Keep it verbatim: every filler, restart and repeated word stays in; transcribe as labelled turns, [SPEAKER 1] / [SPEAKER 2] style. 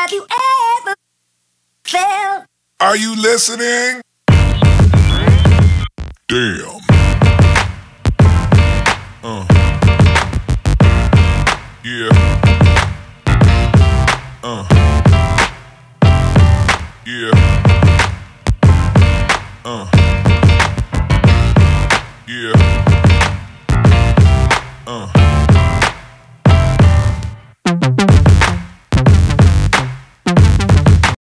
[SPEAKER 1] Have you ever felt?
[SPEAKER 2] Are you listening? Damn. Uh. Yeah. Uh. Yeah. Uh. Yeah. Uh.